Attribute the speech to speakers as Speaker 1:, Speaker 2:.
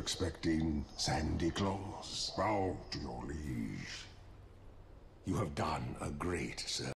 Speaker 1: expecting Sandy Claus? Bow to your liege. You have done a great service.